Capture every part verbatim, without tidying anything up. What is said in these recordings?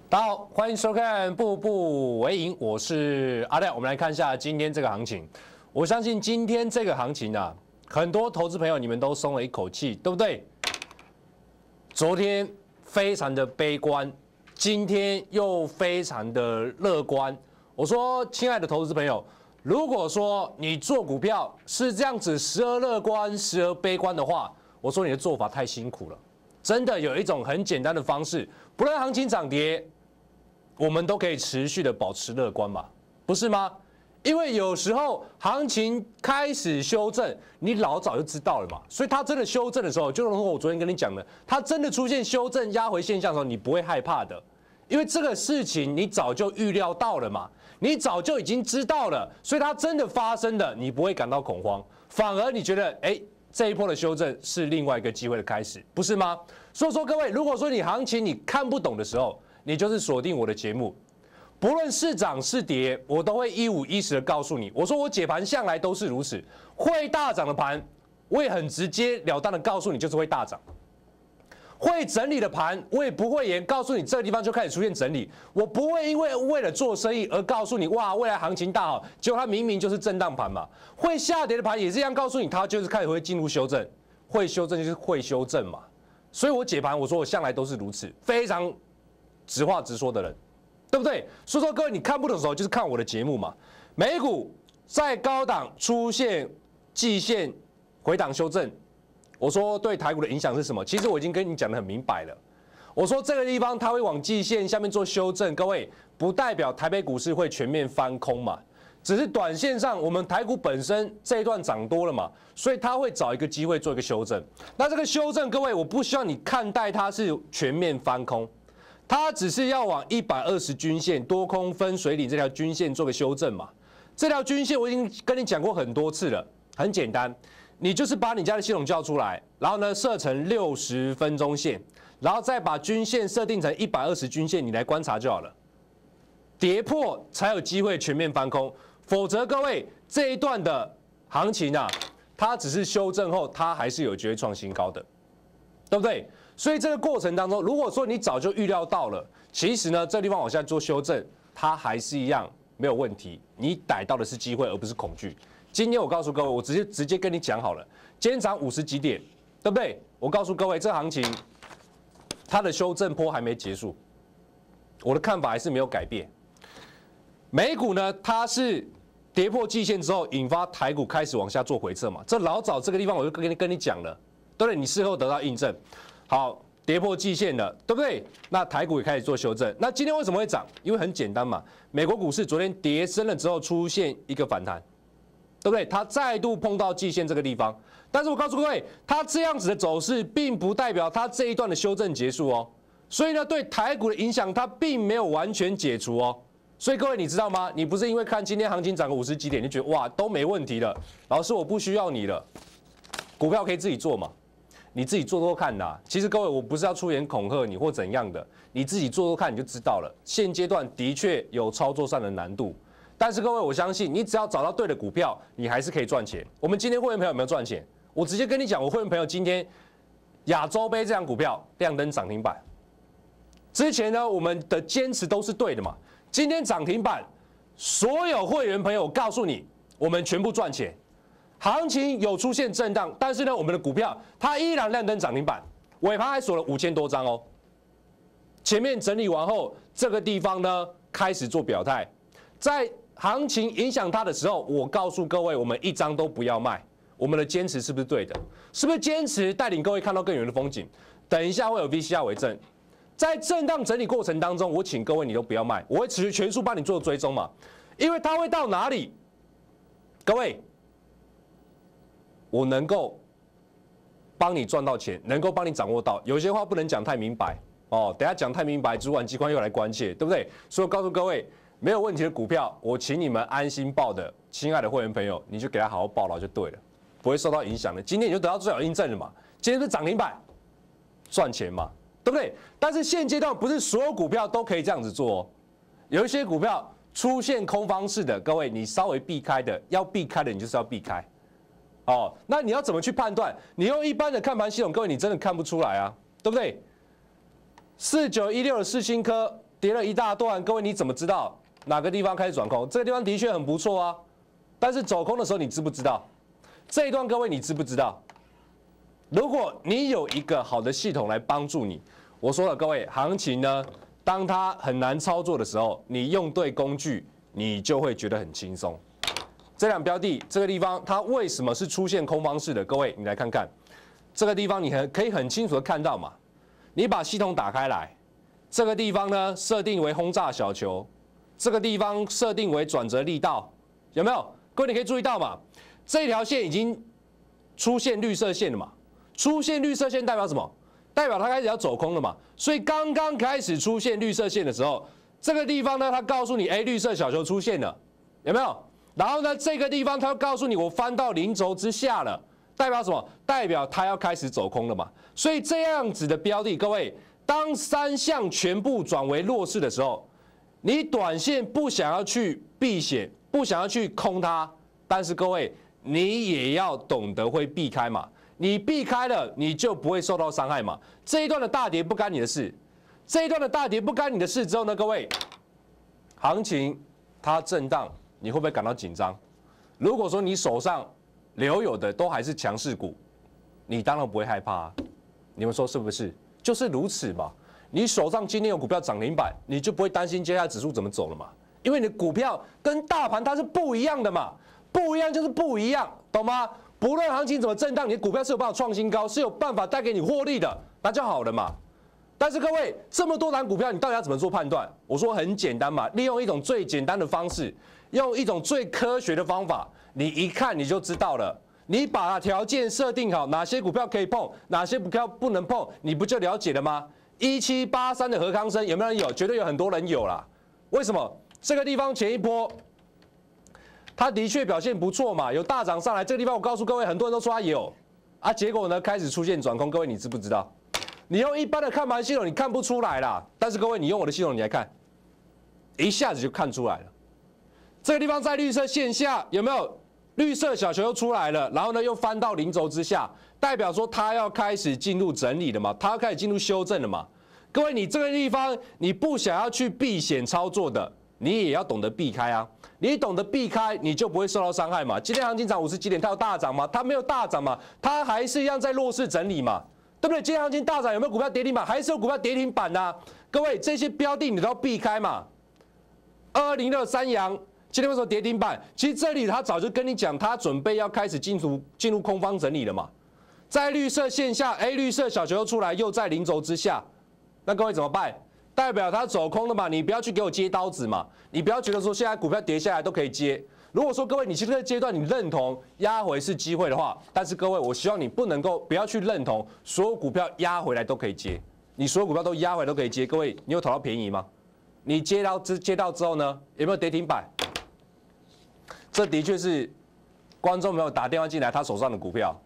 大家好，欢迎收看《步步为营》，我是阿亮。我们来看一下今天这个行情。我相信今天这个行情啊，很多投资朋友你们都松了一口气，对不对？昨天非常的悲观，今天又非常的乐观。我说，亲爱的投资朋友，如果说你做股票是这样子时而乐观，时而悲观的话，我说你的做法太辛苦了。真的有一种很简单的方式，不论行情涨跌，我们都可以持续的保持乐观嘛，不是吗？因为有时候行情开始修正，你老早就知道了嘛，所以它真的修正的时候，就如我昨天跟你讲的，它真的出现修正压回现象的时候，你不会害怕的，因为这个事情你早就预料到了嘛，你早就已经知道了，所以它真的发生的，你不会感到恐慌，反而你觉得，哎，这一波的修正是另外一个机会的开始，不是吗？所以说各位，如果说你行情你看不懂的时候，你就是锁定我的节目，不论是涨是跌，我都会一五一十的告诉你。我说我解盘向来都是如此，会大涨的盘，我也很直截了当的告诉你，就是会大涨。会整理的盘，我也不会言告诉你这个地方就开始出现整理。我不会因为为了做生意而告诉你，哇，未来行情大好，结果它明明就是震荡盘嘛。会下跌的盘也是一样告诉你，它就是开始会进入修正，会修正就是会修正嘛。所以我解盘，我说我向来都是如此，非常直话直说的人，对不对？所以说各位你看不懂的时候，就是看我的节目嘛。美股在高档出现季线回档修正，我说对台股的影响是什么？其实我已经跟你讲得很明白了。我说这个地方它会往季线下面做修正，各位不代表台北股市会全面翻空嘛，只是短线上我们台股本身这一段涨多了嘛，所以它会找一个机会做一个修正。那这个修正，各位我不希望你看待它是全面翻空。它只是要往一百二十均线多空分水岭这条均线做个修正嘛。这条均线我已经跟你讲过很多次了，很简单，你就是把你家的系统叫出来，然后呢设成六十分钟线，然后再把均线设定成一百二十均线，你来观察就好了。跌破才有机会全面翻空，否则各位这一段的行情啊，它只是修正后，它还是有机会创新高的，对不对？所以这个过程当中，如果说你早就预料到了，其实呢，这地方往下做修正，它还是一样没有问题。你逮到的是机会，而不是恐惧。今天我告诉各位，我直接直接跟你讲好了，今天涨五十几点，对不对？我告诉各位，这行情它的修正波还没结束，我的看法还是没有改变。美股呢，它是跌破季线之后，引发台股开始往下做回撤嘛。这老早这个地方我就跟你跟你讲了，对不对？你事后得到印证。好，跌破季线了，对不对？那台股也开始做修正。那今天为什么会涨？因为很简单嘛，美国股市昨天跌深了之后出现一个反弹，对不对？它再度碰到季线这个地方，但是我告诉各位，它这样子的走势并不代表它这一段的修正结束哦。所以呢，对台股的影响它并没有完全解除哦。所以各位你知道吗？你不是因为看今天行情涨个五十几点，你就觉得哇都没问题了，老师我不需要你了，股票可以自己做嘛。你自己做做看呐。其实各位，我不是要出言恐吓你或怎样的，你自己做做看你就知道了。现阶段的确有操作上的难度，但是各位，我相信你只要找到对的股票，你还是可以赚钱。我们今天会员朋友有没有赚钱？我直接跟你讲，我会员朋友今天亚洲杯这张股票亮灯涨停板。之前呢，我们的坚持都是对的嘛。今天涨停板，所有会员朋友，我告诉你，我们全部赚钱。行情有出现震荡，但是呢，我们的股票它依然亮灯涨停板，尾盘还锁了五千多张哦。前面整理完后，这个地方呢开始做表态，在行情影响它的时候，我告诉各位，我们一张都不要卖。我们的坚持是不是对的？是不是坚持带领各位看到更远的风景？等一下会有 V C R 为证，在震荡整理过程当中，我请各位你都不要卖，我会持续全数帮你做追踪嘛，因为它会到哪里，各位。我能够帮你赚到钱，能够帮你掌握到，有些话不能讲太明白哦。等一下讲太明白，主管机关又来关切，对不对？所以我告诉各位，没有问题的股票，我请你们安心报的，亲爱的会员朋友，你就给他好好报牢就对了，不会受到影响的。今天你就得到最好印证了嘛，今天是涨停板，赚钱嘛，对不对？但是现阶段不是所有股票都可以这样子做哦，有一些股票出现空方式的，各位你稍微避开的，要避开的你就是要避开。哦，那你要怎么去判断？你用一般的看盘系统，各位你真的看不出来啊，对不对？四九一六的世新科跌了一大段，各位你怎么知道哪个地方开始转空？这个地方的确很不错啊，但是走空的时候你知不知道？这一段各位你知不知道？如果你有一个好的系统来帮助你，我说了，各位，行情呢，当它很难操作的时候，你用对工具，你就会觉得很轻松。这两标的这个地方，它为什么是出现空方式的？各位，你来看看这个地方，你很可以很清楚的看到嘛。你把系统打开来，这个地方呢设定为轰炸小球，这个地方设定为转折力道，有没有？各位你可以注意到嘛，这条线已经出现绿色线了嘛。出现绿色线代表什么？代表它开始要走空了嘛。所以刚刚开始出现绿色线的时候，这个地方呢，它告诉你，哎，绿色小球出现了，有没有？然后呢，这个地方它告诉你，我翻到零轴之下了，代表什么？代表它要开始走空了嘛。所以这样子的标的，各位，当三项全部转为弱势的时候，你短线不想要去避险，不想要去空它，但是各位，你也要懂得会避开嘛。你避开了，你就不会受到伤害嘛。这一段的大跌不干你的事，这一段的大跌不干你的事之后呢，各位，行情它震荡，你会不会感到紧张？如果说你手上留有的都还是强势股，你当然不会害怕啊。你们说是不是？就是如此嘛。你手上今天有股票涨停板，你就不会担心接下来指数怎么走了嘛？因为你的股票跟大盘它是不一样的嘛，不一样就是不一样，懂吗？不论行情怎么震荡，你的股票是有办法创新高，是有办法带给你获利的，那就好了嘛。但是各位，这么多档股票，你到底要怎么做判断？我说很简单嘛，利用一种最简单的方式，用一种最科学的方法，你一看你就知道了。你把条件设定好，哪些股票可以碰，哪些股票不能碰，你不就了解了吗？一七八三的何康生有没有人有？绝对有很多人有啦。为什么？这个地方前一波。它的确表现不错嘛，有大涨上来。这个地方我告诉各位，很多人都说它有啊，结果呢开始出现转空。各位你知不知道？你用一般的看盘系统你看不出来啦，但是各位你用我的系统你来看，一下子就看出来了。这个地方在绿色线下有没有绿色小球又出来了？然后呢又翻到零轴之下，代表说它要开始进入整理了嘛，它要开始进入修正了嘛。各位你这个地方你不想要去避险操作的，你也要懂得避开啊。你懂得避开，你就不会受到伤害嘛。今天行情涨五十几点，它有大涨吗？它没有大涨嘛，它还是一样在弱势整理嘛，对不对？今天行情大涨，有没有股票跌停板？还是有股票跌停板呐、啊？各位，这些标的你都要避开嘛。二二零六三阳今天为什么跌停板？其实这里它早就跟你讲，它准备要开始进入进入空方整理了嘛。在绿色线下，哎，绿色小球又出来，又在零轴之下，那各位怎么办？代表它走空了嘛，你不要去给我接刀子嘛，你不要觉得说现在股票跌下来都可以接。如果说各位你这个阶段你认同压回是机会的话，但是各位我希望你不能够不要去认同所有股票压回来都可以接，你所有股票都压回来都可以接。各位你有讨到便宜吗？你接到之接到之后呢，有没有跌停板？这的确是观众朋友打电话进来他手上的股票。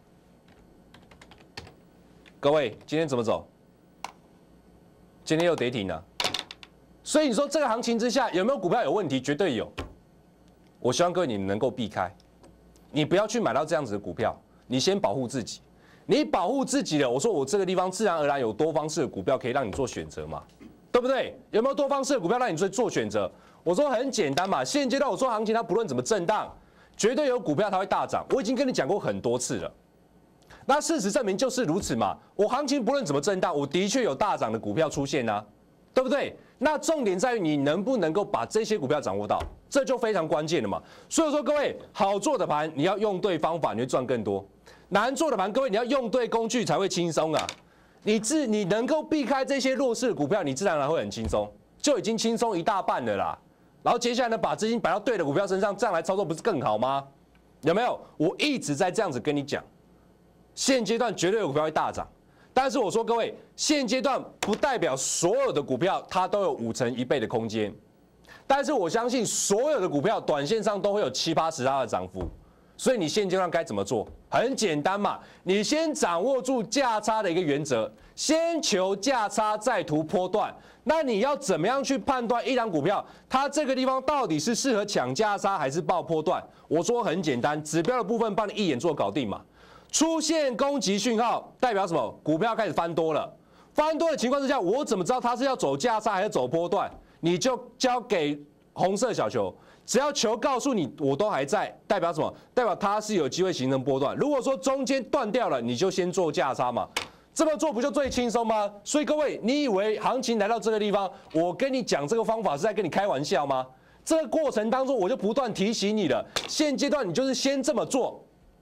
各位今天怎么走？今天又跌停了，所以你说这个行情之下有没有股票有问题？绝对有。我希望各位你能够避开，你不要去买到这样子的股票，你先保护自己。你保护自己了，我说我这个地方自然而然有多方式的股票可以让你做选择嘛，对不对？有没有多方式的股票让你做做选择？我说很简单嘛，现阶段我说行情它不论怎么震荡，绝对有股票它会大涨。我已经跟你讲过很多次了。那事实证明就是如此嘛，我行情不论怎么震荡，我的确有大涨的股票出现啊，对不对？那重点在于你能不能够把这些股票掌握到，这就非常关键了嘛。所以说各位，好做的盘你要用对方法，你会赚更多；难做的盘，各位你要用对工具才会轻松啊。你自你能够避开这些弱势的股票，你自然而然会很轻松，就已经轻松一大半了啦。然后接下来呢，把资金摆到对的股票身上，这样来操作不是更好吗？有没有？我一直在这样子跟你讲。现阶段绝对有股票会大涨，但是我说各位，现阶段不代表所有的股票它都有五成一倍的空间，但是我相信所有的股票短线上都会有七八十%的涨幅，所以你现阶段该怎么做？很简单嘛，你先掌握住价差的一个原则，先求价差再图波段。那你要怎么样去判断一档股票它这个地方到底是适合抢价差还是爆波段？我说很简单，指标的部分帮你一眼做搞定嘛。出现攻击讯号代表什么？股票开始翻多了， 翻多的情况之下，我怎么知道它是要走价差还是走波段？你就交给红色小球，只要球告诉你我都还在，代表什么？代表它是有机会形成波段。如果说中间断掉了，你就先做价差嘛。这么做不就最轻松吗？所以各位，你以为行情来到这个地方，我跟你讲这个方法是在跟你开玩笑吗？这个过程当中，我就不断提醒你了。现阶段你就是先这么做，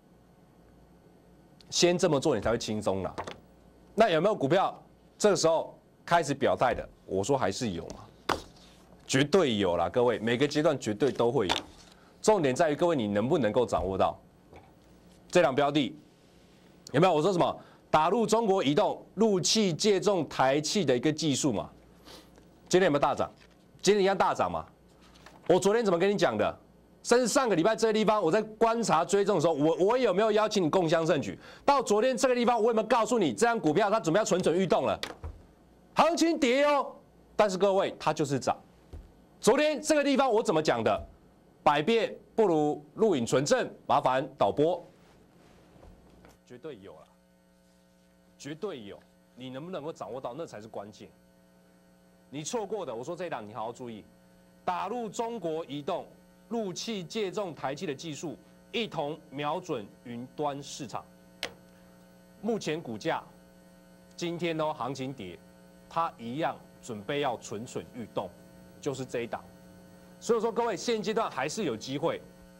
先这么做，你才会轻松啦。那有没有股票这个时候开始表态的？我说还是有嘛，绝对有啦，各位，每个阶段绝对都会有。重点在于各位你能不能够掌握到这档标的，有没有？我说什么？打入中国移动陆气借重台气的一个技术嘛，今天有没有大涨？今天一样大涨嘛。我昨天怎么跟你讲的？甚至上个礼拜这个地方，我在观察追踪的时候，我我有没有邀请你共襄盛举？到昨天这个地方，我有没有告诉你，这张股票它准备要蠢蠢欲动了？行情跌哦，但是各位它就是涨。昨天这个地方我怎么讲的？百变不如录影存证，麻烦导播。绝对有了。绝对有，你能不能够掌握到，那才是关键。你错过的，我说这一档你好好注意，打入中国移动陆气借重台气的技术，一同瞄准云端市场。目前股价今天呢行情跌，它一样准备要蠢蠢欲动，就是这一档。所以说各位现阶段还是有机会。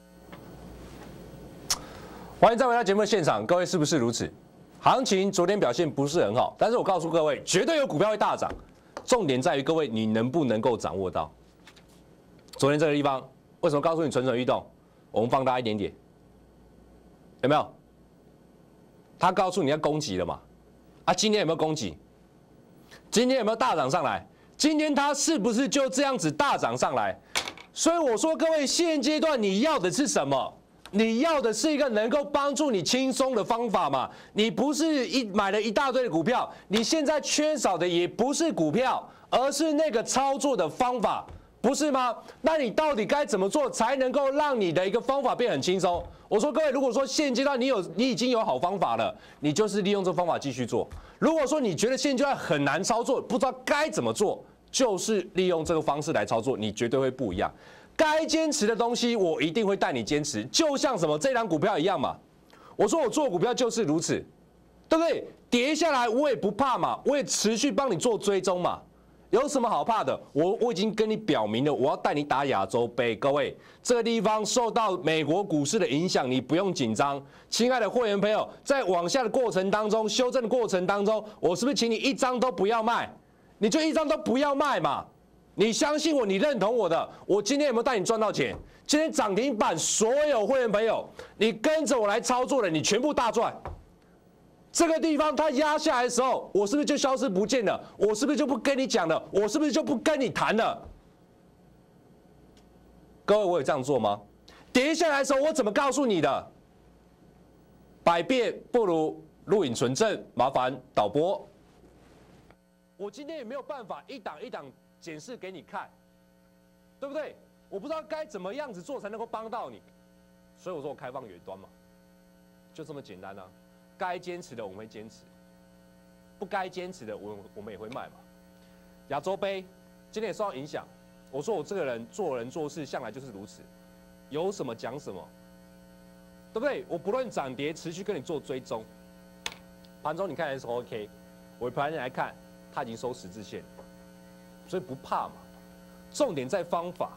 欢迎再回到节目的现场，各位是不是如此？行情昨天表现不是很好，但是我告诉各位，绝对有股票会大涨。重点在于各位你能不能够掌握到。昨天这个地方为什么告诉你蠢蠢欲动？我们放大一点点，有没有？他告诉你要攻击了嘛？啊，今天有没有攻击？今天有没有大涨上来？今天它是不是就这样子大涨上来？所以我说各位，现阶段你要的是什么？你要的是一个能够帮助你轻松的方法嘛？你不是一买了一大堆的股票，你现在缺少的也不是股票，而是那个操作的方法，不是吗？那你到底该怎么做才能够让你的一个方法变很轻松？我说各位，如果说现阶段你有你已经有好方法了，你就是利用这个方法继续做；如果说你觉得现阶段很难操作，不知道该怎么做，就是利用这个方式来操作，你绝对会不一样。该坚持的东西，我一定会带你坚持，就像什么这档股票一样嘛。我说我做股票就是如此，对不对？跌下来我也不怕嘛，我也持续帮你做追踪嘛，有什么好怕的？我我已经跟你表明了，我要带你打亚洲杯。各位，这个地方受到美国股市的影响，你不用紧张。亲爱的会员朋友，在往下的过程当中，修正的过程当中，我是不是请你一张都不要卖？你就一张都不要卖嘛。你相信我，你认同我的，我今天有没有带你赚到钱？今天涨停板，所有会员朋友，你跟着我来操作的，你全部大赚。这个地方它压下来的时候，我是不是就消失不见了？我是不是就不跟你讲了？我是不是就不跟你谈了？各位，我有这样做吗？跌下来的时候，我怎么告诉你的？百变不如录影存证，麻烦导播。我今天也没有办法一档一档检视给你看，对不对？我不知道该怎么样子做才能够帮到你，所以我说我开放远端嘛，就这么简单啊。该坚持的我们会坚持，不该坚持的我我们也会卖嘛。亚洲杯今天也受到影响，我说我这个人做人做事向来就是如此，有什么讲什么，对不对？我不论涨跌，持续跟你做追踪。盘中你看还是 OK， 尾盘来看。它已经收十字线，所以不怕嘛。重点在方法。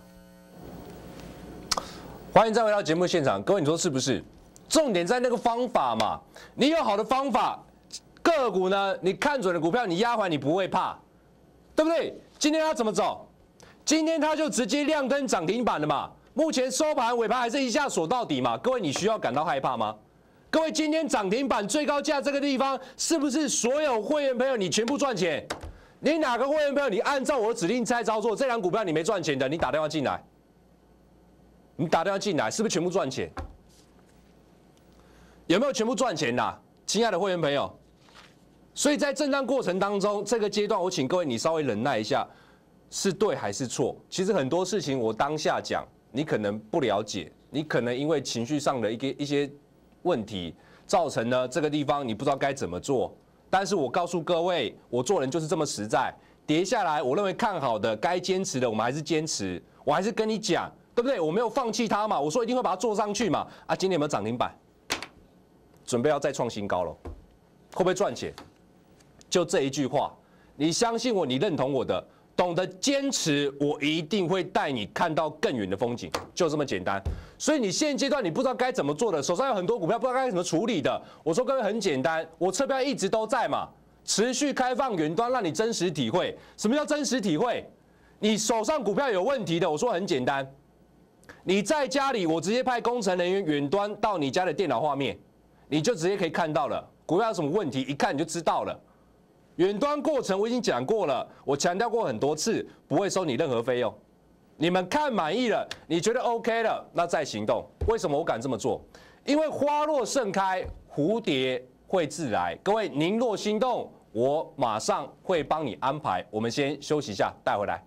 欢迎再回到节目现场，各位你说是不是？重点在那个方法嘛。你有好的方法，个股呢，你看准了股票，你压回你不会怕，对不对？今天它怎么走？今天它就直接亮灯涨停板了嘛。目前收盘尾盘还是一下锁到底嘛。各位你需要感到害怕吗？各位，今天涨停板最高价这个地方，是不是所有会员朋友你全部赚钱？你哪个会员朋友你按照我的指令在操作，这档股票你没赚钱的，你打电话进来，你打电话进来，是不是全部赚钱？有没有全部赚钱呐，亲爱的会员朋友？所以在震荡过程当中，这个阶段我请各位你稍微忍耐一下，是对还是错？其实很多事情我当下讲，你可能不了解，你可能因为情绪上的一个一些。问题造成呢这个地方你不知道该怎么做， 但是我告诉各位，我做人就是这么实在。跌下来，我认为看好的、该坚持的，我们还是坚持。我还是跟你讲，对不对？我没有放弃它嘛，我说一定会把它做上去嘛。啊，今天有没有涨停板？准备要再创新高了，会不会赚钱？就这一句话，你相信我，你认同我的，懂得坚持，我一定会带你看到更远的风景，就这么简单。所以你现阶段你不知道该怎么做的，手上有很多股票不知道该怎么处理的，我说各位很简单，我车票一直都在嘛。持续开放远端，让你真实体会什么叫真实体会。你手上股票有问题的，我说很简单，你在家里，我直接派工程人员远端到你家的电脑画面，你就直接可以看到了股票有什么问题，一看你就知道了。远端过程我已经讲过了，我强调过很多次，不会收你任何费用。你们看满意了，你觉得 OK 了，那再行动。为什么我敢这么做？因为花若盛开，蝴蝶会自来。各位，您若心动，我马上会帮你安排。我们先休息一下，带回来。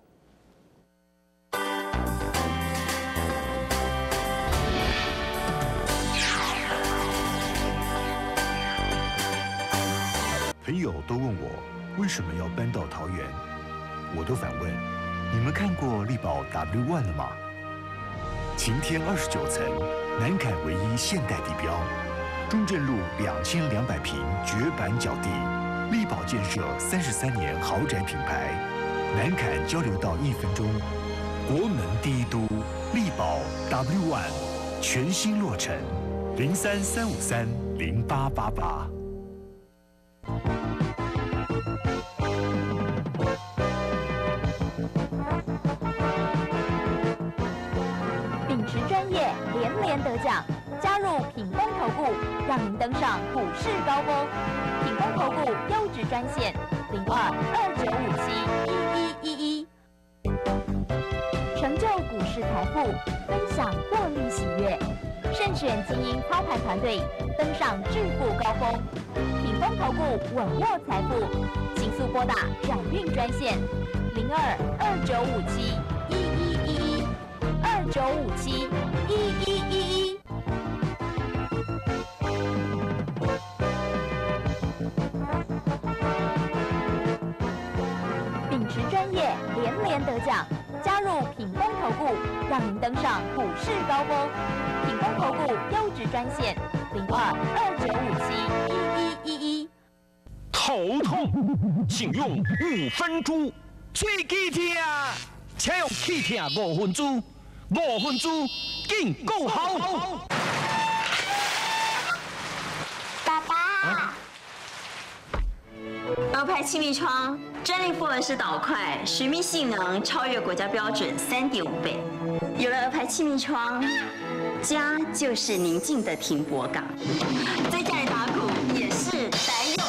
朋友都问我为什么要搬到桃园，我都反问：你们看过力宝 W 一 了吗？晴天二十九层，南崁唯一现代地标，中正路两千两百平绝版脚地。力宝建设三十三年豪宅品牌，南崁交流道一分钟，国门第一都力宝 W 一 全新落成，零三三五三零八八八。 秉持专业，连连得奖，加入品丰投顾，让您登上股市高峰。品丰投顾优质专线零二二九五七一一一一，成就股市财富，分享获利喜悦，慎选精英操盘团队，登上致富高峰。品丰投顾稳握财富，请速拨打转运专线零二二九五七一一一一二九五七一一一一。秉持专业，连连得奖，加入品丰投顾，让您登上股市高峰。品丰投顾优质专线零二二九五七一一一一。 头痛，请用五分猪。喙齿痛，请用气痛五分猪。五分猪更够好。 爸爸，鹅牌气密窗专利复合式导块，水密性能超越国家标准三点五倍。有了鹅牌气密窗，家就是宁静的停泊港。在家里打鼓也是宅用。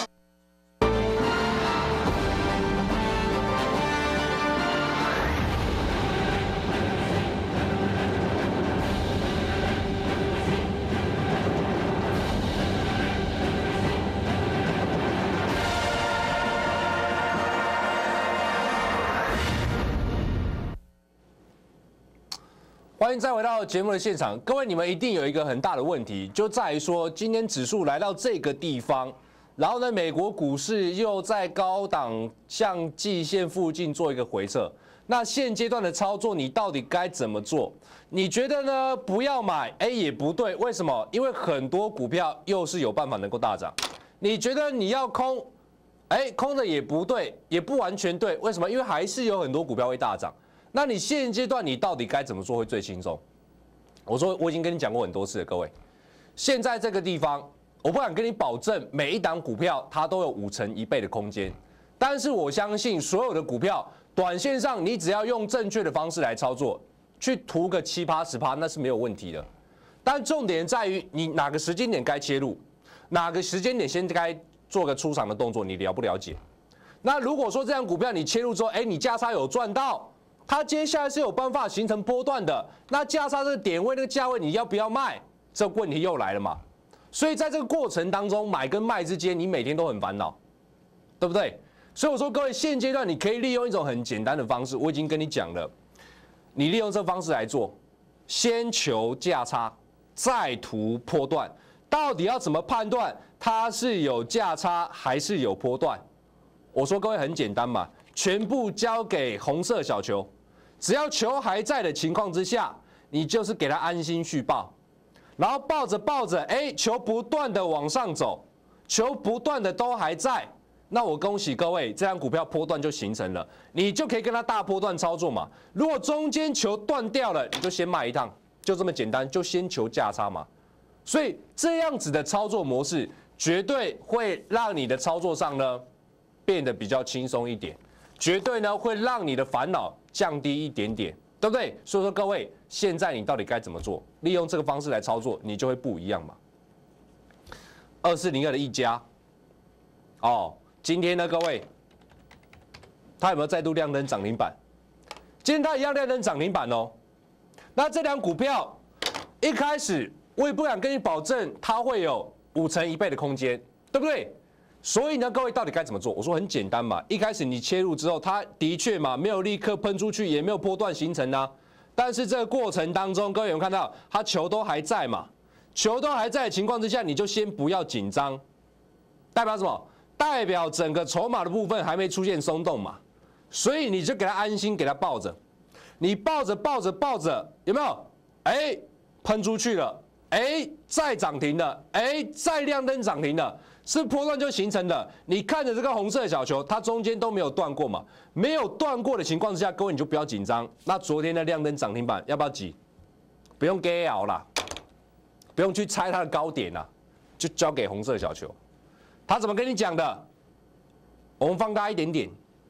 欢迎再回到节目的现场，各位，你们一定有一个很大的问题，就在于说，今天指数来到这个地方，然后呢，美国股市又在高档向季线附近做一个回撤。那现阶段的操作，你到底该怎么做？你觉得呢？不要买，哎，也不对，为什么？因为很多股票又是有办法能够大涨。你觉得你要空，哎，空的也不对，也不完全对，为什么？因为还是有很多股票会大涨。那你现阶段你到底该怎么做会最轻松？我说我已经跟你讲过很多次了，各位，现在这个地方，我不敢跟你保证每一档股票它都有五成一倍的空间，但是我相信所有的股票，短线上你只要用正确的方式来操作，去图个七八十趴那是没有问题的。但重点在于你哪个时间点该切入，哪个时间点先该做个出场的动作，你了不了解？那如果说这样股票你切入之后，哎，你价差有赚到。它接下来是有办法形成波段的，那价差这个点位、那个价位，你要不要卖？这问题又来了嘛。所以在这个过程当中，买跟卖之间，你每天都很烦恼，对不对？所以我说，各位，现阶段你可以利用一种很简单的方式，我已经跟你讲了，你利用这个方式来做，先求价差，再图波段。到底要怎么判断它是有价差还是有波段？我说各位很简单嘛，全部交给红色小球，只要球还在的情况之下，你就是给它安心续抱，然后抱着抱着，哎，球不断的往上走，球不断的都还在，那我恭喜各位，这张股票波段就形成了，你就可以跟它大波段操作嘛。如果中间球断掉了，你就先卖一趟，就这么简单，就先求价差嘛。所以这样子的操作模式，绝对会让你的操作上呢变得比较轻松一点，绝对呢会让你的烦恼降低一点点，对不对？所以说各位，现在你到底该怎么做？利用这个方式来操作，你就会不一样嘛。二四零二的一家，哦，今天呢各位，它有没有再度亮灯涨停板？今天它一样亮灯涨停板哦。那这档股票一开始我也不敢跟你保证它会有五成一倍的空间，对不对？所以呢，各位到底该怎么做？我说很简单嘛，一开始你切入之后，它的确嘛没有立刻喷出去，也没有波段形成啊。但是这个过程当中，各位有没有看到它球都还在嘛？球都还在的情况之下，你就先不要紧张，代表什么？代表整个筹码的部分还没出现松动嘛，所以你就给它安心，给它抱着，你抱着抱着抱着，有没有？哎，喷出去了。哎，再涨停了，哎，再亮灯涨停了，是波段就形成的。你看着这个红色的小球，它中间都没有断过嘛，没有断过的情况之下，各位你就不要紧张。那昨天的亮灯涨停板要不要急？不用 get 啦，不用去猜它的高点啦，就交给红色小球。他怎么跟你讲的？我们放大一点点，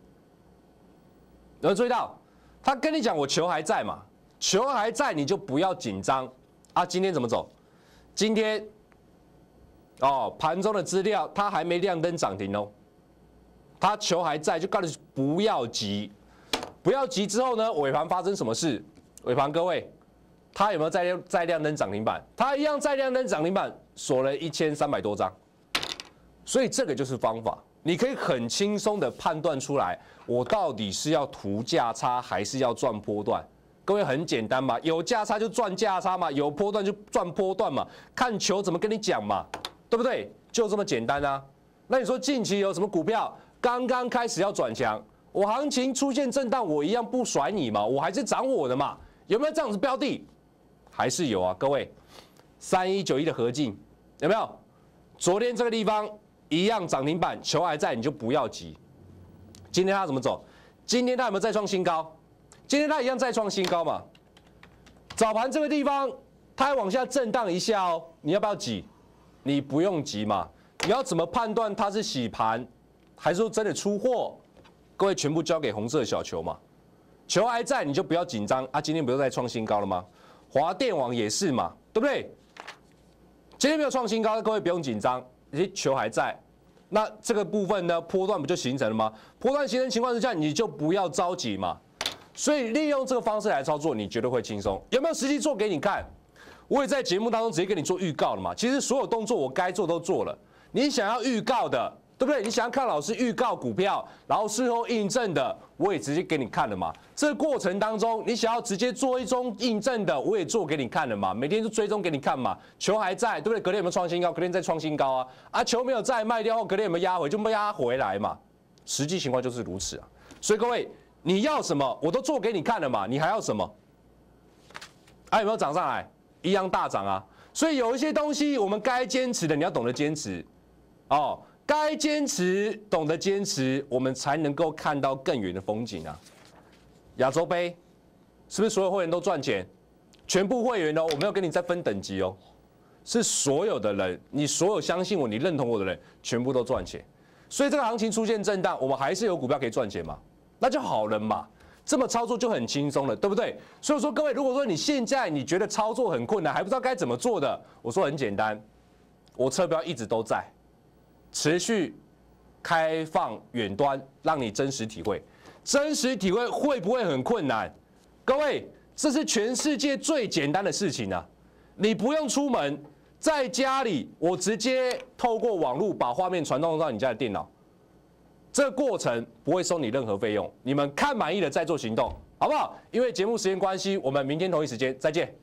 有没有注意到？他跟你讲我球还在嘛，球还在你就不要紧张。啊，今天怎么走？今天哦，盘中的资料它还没亮灯涨停哦，它球还在，就告诉你不要急，不要急。之后呢，尾盘发生什么事？尾盘各位，它有没有再再亮灯涨停板？它一样再亮灯涨停板，锁了一千三百多张。所以这个就是方法，你可以很轻松的判断出来，我到底是要图价差还是要赚波段。各位很简单嘛，有价差就赚价差嘛，有波段就赚波段嘛，看球怎么跟你讲嘛，对不对？就这么简单啊。那你说近期有什么股票刚刚开始要转强，我行情出现震荡，我一样不甩你嘛，我还是涨我的嘛，有没有这样子标的？还是有啊，各位，三一九一的合进有没有？昨天这个地方一样涨停板，球还在，你就不要急。今天它怎么走？今天它有没有再创新高？今天它一样再创新高嘛，早盘这个地方它还往下震荡一下哦，你要不要急？你不用急嘛，你要怎么判断它是洗盘，还是说真的出货？各位全部交给红色小球嘛，球还在你就不要紧张啊。今天不是在创新高了吗？华电网也是嘛，对不对？今天没有创新高，各位不用紧张，球还在。那这个部分呢，波段不就形成了吗？波段形成情况之下，你就不要着急嘛。所以利用这个方式来操作，你绝对会轻松。有没有实际做给你看？我也在节目当中直接跟你做预告了嘛。其实所有动作我该做都做了。你想要预告的，对不对？你想要看老师预告股票，然后事后印证的，我也直接给你看了嘛。这个过程当中，你想要直接做一中印证的，我也做给你看了嘛。每天就追踪给你看嘛。球还在，对不对？隔天有没有创新高？隔天再创新高啊！啊，球没有再卖掉后，隔天有没有压回？就压回来嘛。实际情况就是如此啊。所以各位。你要什么，我都做给你看了嘛，你还要什么？啊，有没有涨上来？一样大涨啊！所以有一些东西我们该坚持的，你要懂得坚持，哦，该坚持，懂得坚持，我们才能够看到更远的风景啊！亚洲杯是不是所有会员都赚钱？全部会员哦，我没有跟你再分等级哦，是所有的人，你所有相信我、你认同我的人，全部都赚钱。所以这个行情出现震荡，我们还是有股票可以赚钱嘛？那就好了嘛，这么操作就很轻松了，对不对？所以说各位，如果说你现在你觉得操作很困难，还不知道该怎么做的，我说很简单，我车标一直都在，持续开放远端，让你真实体会。真实体会会不会很困难？各位，这是全世界最简单的事情啊！你不用出门，在家里，我直接透过网络把画面传送到你家的电脑。这个过程不会收你任何费用，你们看满意了再做行动，好不好？因为节目时间关系，我们明天同一时间再见。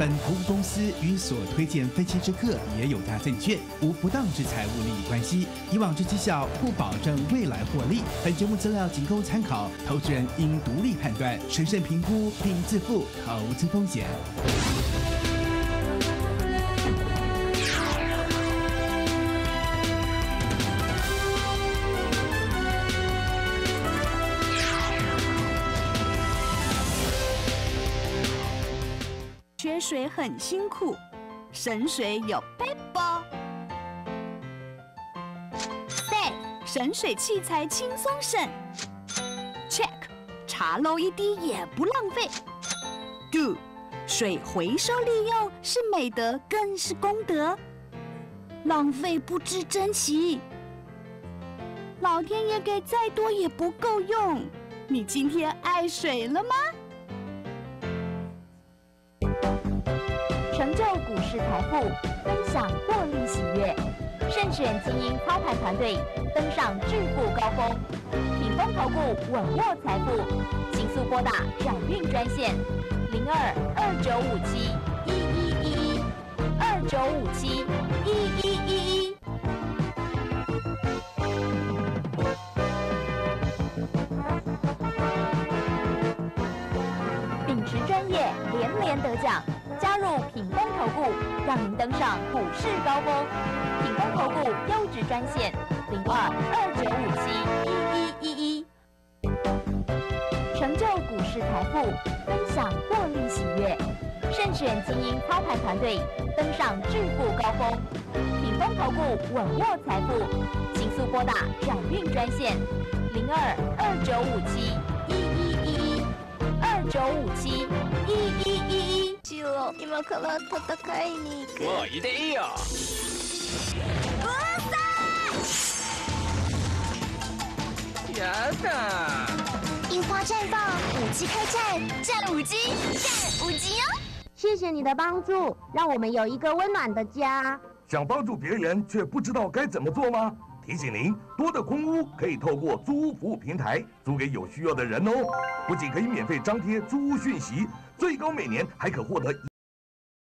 本投顾公司与所推荐分期之客也有大证券无不当之财务利益关系，以往之绩效不保证未来获利。本节目资料仅供参考，投资人应独立判断、审慎评估并自负投资风险。 缺水很辛苦，省水有 paper。三，省水器材轻松省。check， 茶漏一滴也不浪费。do， 水回收利用是美德更是功德，浪费不知珍惜。老天爷给再多也不够用，你今天爱水了吗？ 成就股市财富，分享获利喜悦，慎选精英操盘团队，登上致富高峰。品丰投顾稳握财富，请速拨打转运专线零二二九五七一一一一二九五七一一一一。秉持专业，连连得奖。加入品丰投顾，让您登上股市高峰。品丰投顾优质专线零二二九五七一一一一。成就股市财富，分享获利喜悦，慎选精英操盘团队，登上致富高峰。品丰投顾稳握财富，请速拨打转运专线零二二九五七一一一一二九五七一一一一。今から戦いに行く。 もういいでいいよ。 うるさい。やだ。 樱花绽放，五 G 开战，战五 G， 战五 G 哦！谢谢你的帮助，让我们有一个温暖的家。 想帮助别人却不知道该怎么做吗？提醒您，多的空屋可以透过租屋服务平台租给有需要的人哦。不仅可以免费张贴租屋讯息，最高每年还可获得